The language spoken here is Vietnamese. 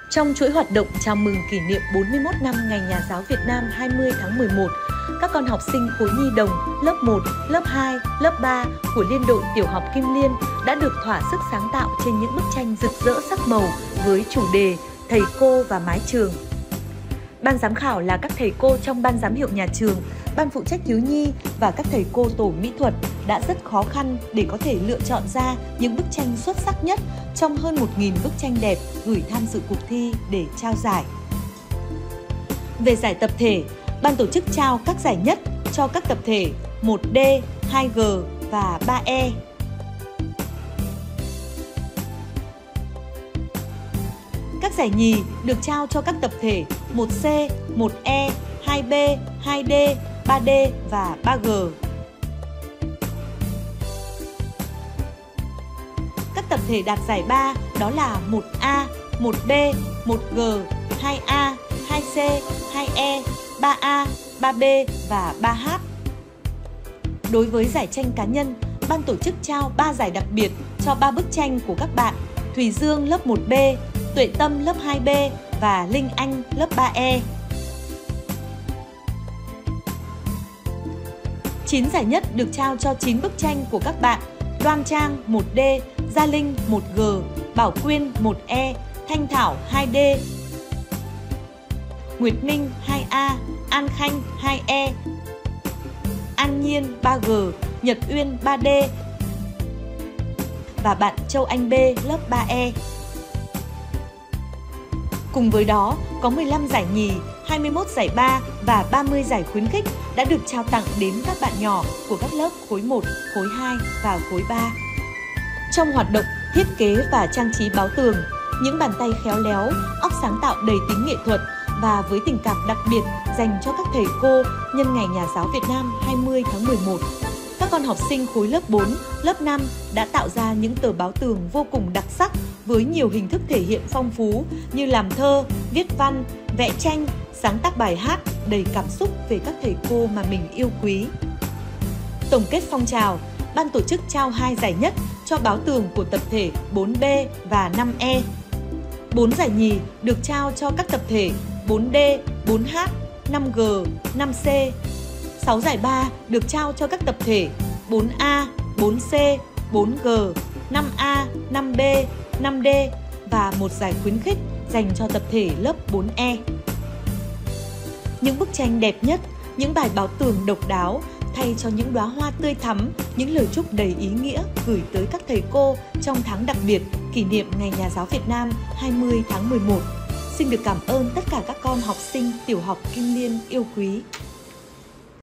Trong chuỗi hoạt động chào mừng kỷ niệm 41 năm Ngày Nhà giáo Việt Nam 20 tháng 11, các con học sinh khối nhi đồng lớp 1, lớp 2, lớp 3 của Liên đội Tiểu học Kim Liên đã được thỏa sức sáng tạo trên những bức tranh rực rỡ sắc màu với chủ đề Thầy cô và mái trường. Ban giám khảo là các thầy cô trong ban giám hiệu nhà trường, ban phụ trách thiếu nhi và các thầy cô tổ mỹ thuật đã rất khó khăn để có thể lựa chọn ra những bức tranh xuất sắc nhất trong hơn 1.000 bức tranh đẹp gửi tham dự cuộc thi để trao giải. Về giải tập thể, ban tổ chức trao các giải nhất cho các tập thể 1D, 2G và 3E. Các giải nhì được trao cho các tập thể 1C, 1E, 2B, 2D, 3D và 3G. Các tập thể đạt giải 3 đó là 1A, 1B, 1G, 2A, 2C, 2E, 3A, 3B và 3H. Đối với giải tranh cá nhân, ban tổ chức trao 3 giải đặc biệt cho 3 bức tranh của các bạn Thùy Dương lớp 1B, Tuệ Tâm lớp 2B và Linh Anh lớp 3E. 9 giải nhất được trao cho 9 bức tranh của các bạn Đoan Trang 1D, Gia Linh 1G, Bảo Quyên 1E, Thanh Thảo 2D, Nguyệt Minh 2A, An Khanh 2E, An Nhiên 3G, Nhật Uyên 3D và bạn Châu Anh B lớp 3E. Cùng với đó, có 15 giải nhì, 21 giải ba và 30 giải khuyến khích đã được trao tặng đến các bạn nhỏ của các lớp khối 1, khối 2 và khối 3. Trong hoạt động thiết kế và trang trí báo tường, những bàn tay khéo léo, óc sáng tạo đầy tính nghệ thuật và với tình cảm đặc biệt dành cho các thầy cô nhân Ngày Nhà giáo Việt Nam 20 tháng 11, các con học sinh khối lớp 4, lớp 5 đã tạo ra những tờ báo tường vô cùng đặc sắc với nhiều hình thức thể hiện phong phú như làm thơ, viết văn, vẽ tranh, sáng tác bài hát đầy cảm xúc về các thầy cô mà mình yêu quý. Tổng kết phong trào, ban tổ chức trao 2 giải nhất cho báo tường của tập thể 4B và 5E. 4 giải nhì được trao cho các tập thể 4D, 4H, 5G, 5C. 6 giải ba được trao cho các tập thể 4A, 4C, 4G, 5A, 5B, 5D và 1 giải khuyến khích dành cho tập thể lớp 4E. Những bức tranh đẹp nhất, những bài báo tường độc đáo thay cho những đóa hoa tươi thắm, những lời chúc đầy ý nghĩa gửi tới các thầy cô trong tháng đặc biệt kỷ niệm Ngày Nhà giáo Việt Nam 20 tháng 11. Xin được cảm ơn tất cả các con học sinh tiểu học Kim Liên yêu quý.